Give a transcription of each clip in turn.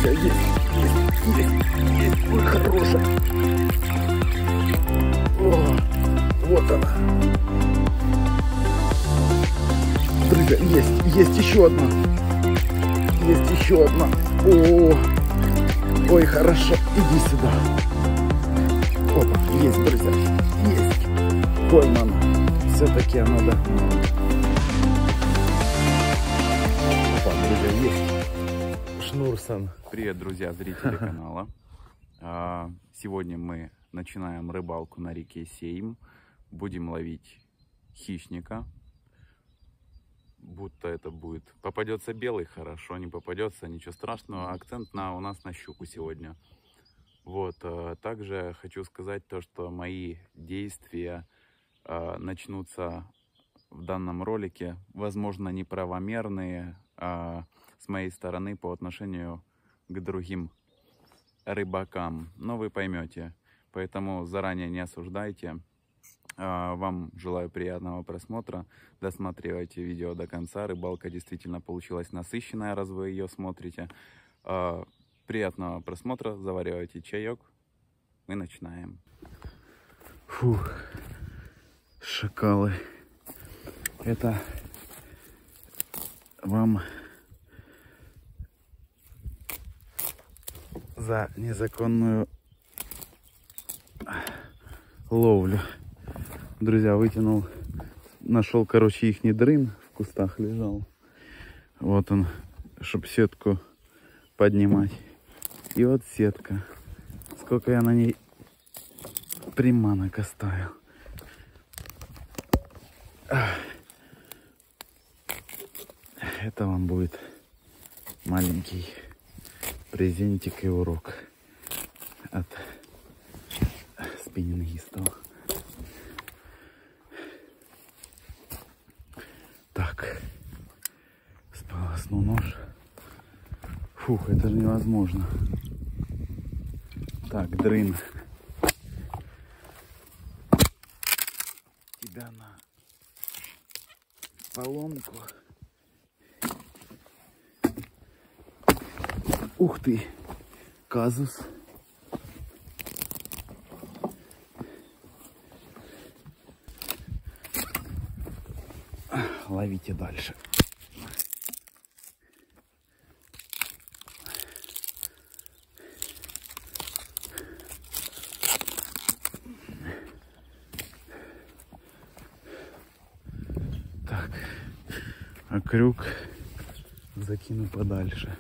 Друзья, есть. Ой, хорошая. О, вот она. Друзья, есть еще одна. Есть еще одна. О, ой, хорошо. Иди сюда. Опа, есть, друзья. Есть. Поймана. Все-таки она дохнула. Опа, друзья, есть. Шнурсан. Привет, друзья, зрители канала. Сегодня мы начинаем рыбалку на реке Сейм. Будем ловить хищника. Будто это будет. Попадется белый, хорошо, не попадется, ничего страшного. Акцент у нас на щуку сегодня. Вот. Также хочу сказать то, что мои действия начнутся в данном ролике, возможно, неправомерные с моей стороны по отношению к другим рыбакам. Но вы поймете. Поэтому заранее не осуждайте. Вам желаю приятного просмотра. Досматривайте видео до конца. Рыбалка действительно получилась насыщенная, раз вы ее смотрите. Приятного просмотра. Заваривайте чаек. Мы начинаем. Фух. Шакалы. Это вам за незаконную ловлю. Друзья, вытянул, нашел, короче, ихний дрын в кустах лежал. Вот он, чтобы сетку поднимать. И вот сетка. Сколько я на ней приманок оставил. Это вам будет маленький презентик и урок от спиннингистов. Так, сполосну нож. Фух, это же невозможно. Так, дрын. Тебя на поломку. Ух ты, казус. Ловите дальше. Так, а крюк закину подальше.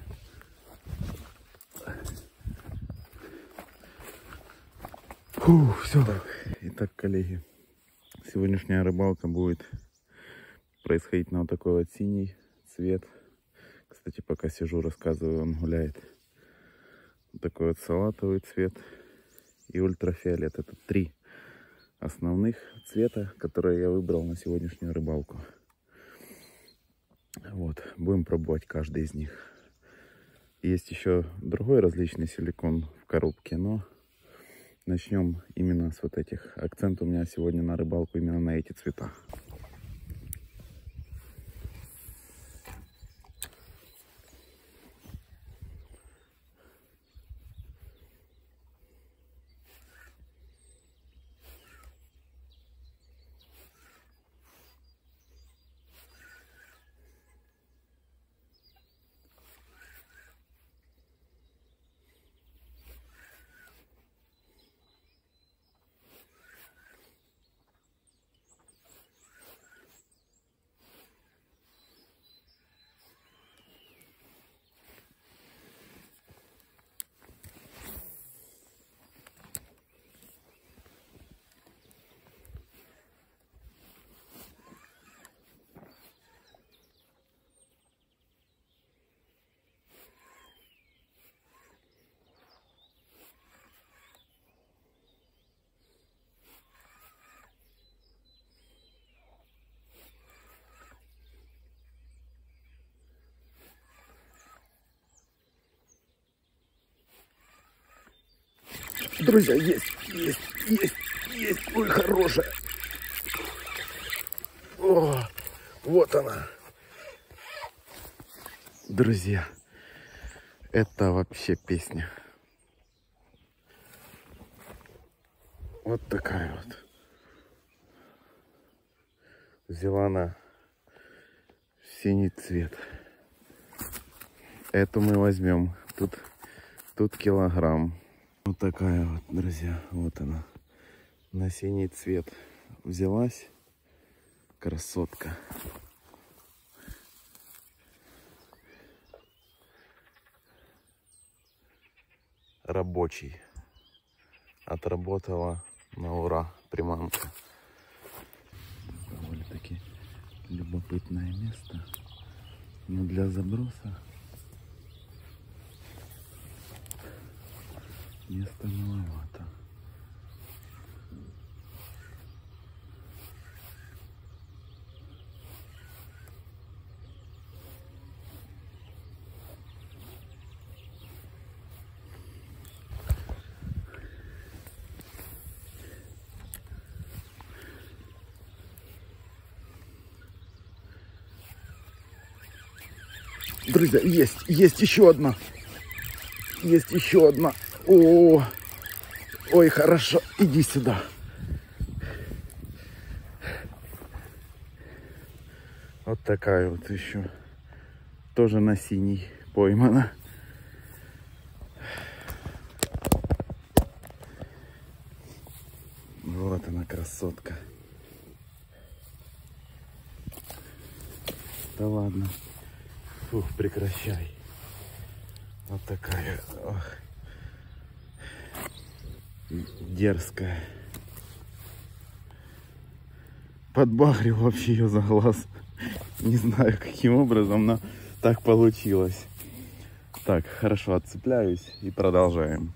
Фух, все. Итак, коллеги, сегодняшняя рыбалка будет происходить на вот такой вот синий цвет. Кстати, пока сижу, рассказываю, он гуляет. Вот такой вот салатовый цвет и ультрафиолет. Это 3 основных цвета, которые я выбрал на сегодняшнюю рыбалку. Вот, будем пробовать каждый из них. Есть еще другой различный силикон в коробке, но начнем именно с вот этих. Акцент у меня сегодня на рыбалку именно на эти цвета. Друзья, есть. Ой, хорошая. О, вот она. Друзья, Это вообще песня. Вот такая вот. Взяла на синий цвет. Эту мы возьмем. Тут килограмм. Вот такая вот, друзья. Вот она. На синий цвет взялась. Красотка. Рабочий. Отработала на ура приманка. Довольно-таки любопытное место. Но для заброса места маловато. Друзья, есть еще одна. Есть еще одна. О, ой, хорошо, иди сюда. Вот такая вот еще. Тоже на синий поймана. Вот она, красотка. Да ладно. Фух, прекращай. Вот такая. Ох. Дерзкая. Подбагрил вообще ее за глаз. Не знаю, каким образом, но так получилось. Так, хорошо, отцепляюсь и продолжаем.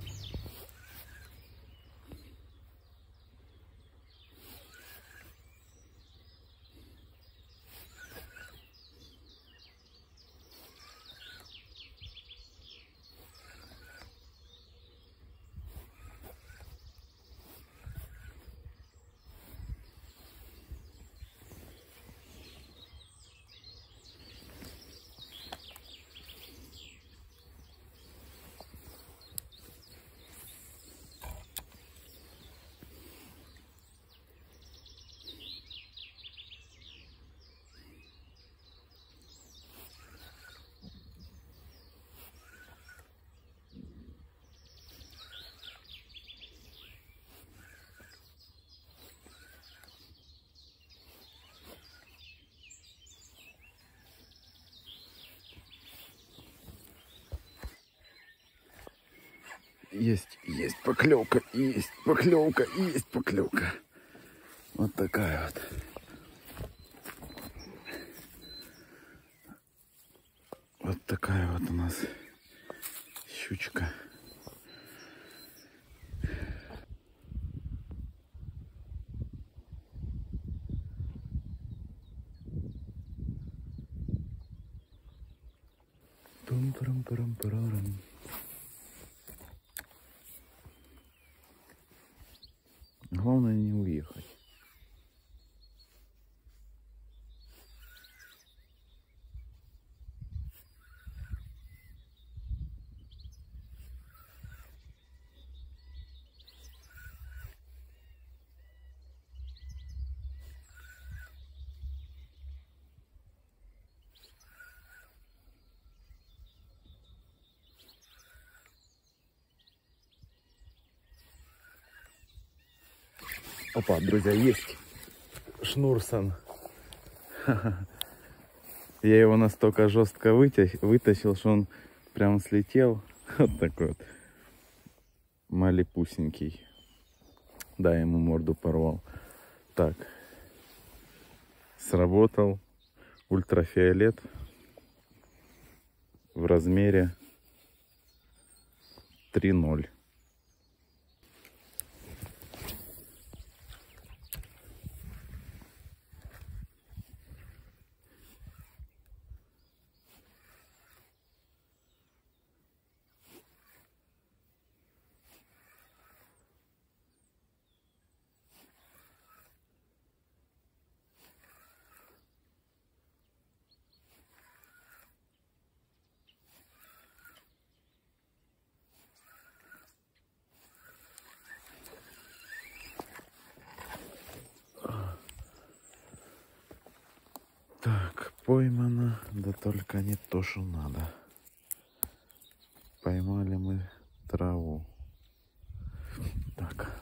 Есть поклевка, есть поклевка, есть поклевка. Вот такая вот. Вот такая вот у нас щучка. Пум-парам-парам-парам. Главное не уехать. Опа, друзья, есть шнурсон. Я его настолько жестко вытащил, что он прям слетел. Вот такой вот малепусенький. Да, ему морду порвал. Так, сработал ультрафиолет в размере 3,0. Так, поймано, да только не то, что надо. Поймали мы траву. Так.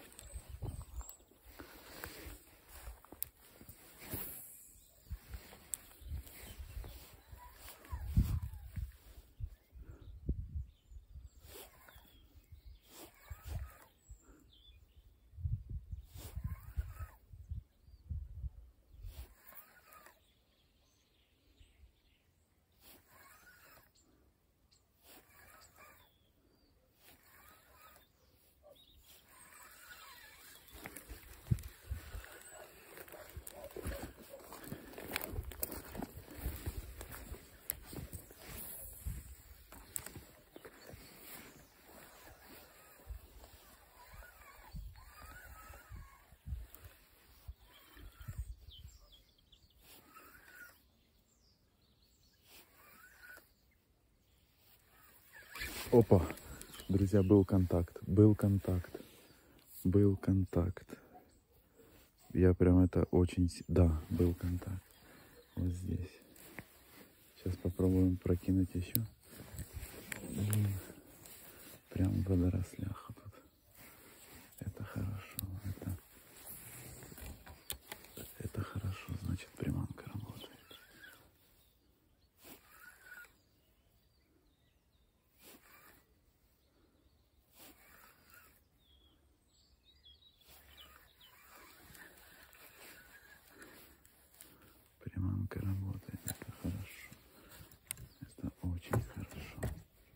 Опа, друзья, был контакт, был контакт, был контакт. Я прям это очень... Да, был контакт. Вот здесь. Сейчас попробуем прокинуть еще. Прям в водорослях тут. Это хорошо. Это хорошо, значит приманка работает. Приманка работает, это хорошо. Это очень хорошо.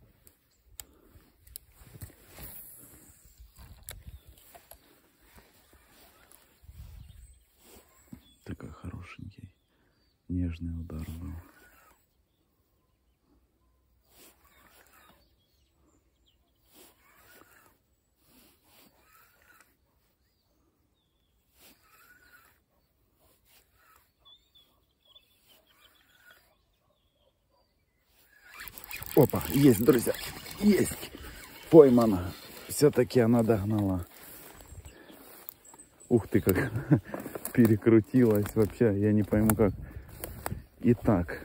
Такой хорошенький, нежный удар был. Опа, есть, друзья, есть, поймана. Все-таки она догнала. Ух ты, как перекрутилась вообще, я не пойму как. Итак,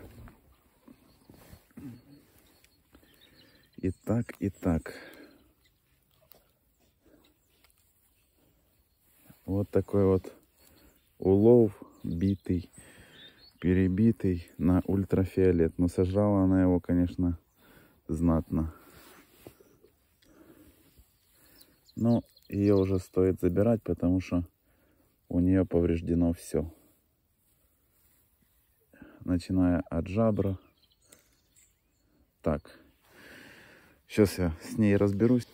вот такой вот улов битый, перебитый на ультрафиолет. Но сожрала она его, конечно, знатно. Но ее уже стоит забирать, потому что у нее повреждено все. Начиная от жабра. Так, сейчас я с ней разберусь.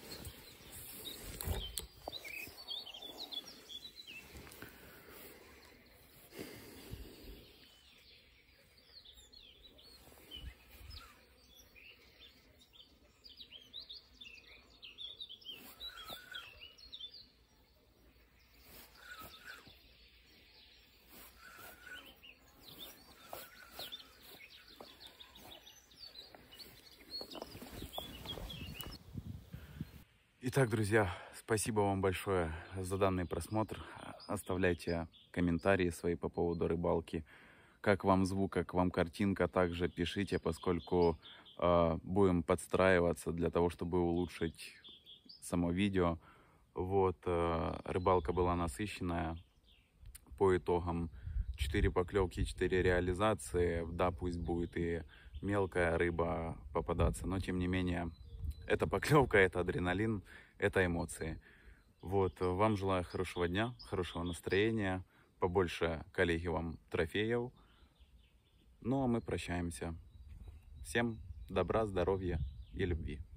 Итак, друзья, спасибо вам большое за данный просмотр. Оставляйте комментарии свои по поводу рыбалки. Как вам звук, как вам картинка, также пишите, поскольку будем подстраиваться для того, чтобы улучшить само видео. Вот, рыбалка была насыщенная. По итогам 4 поклевки, 4 реализации. Да, пусть будет и мелкая рыба попадаться, но тем не менее, это поклевка, это адреналин, это эмоции. Вот, вам желаю хорошего дня, хорошего настроения, побольше, коллеги, вам трофеев. Ну, а мы прощаемся. Всем добра, здоровья и любви.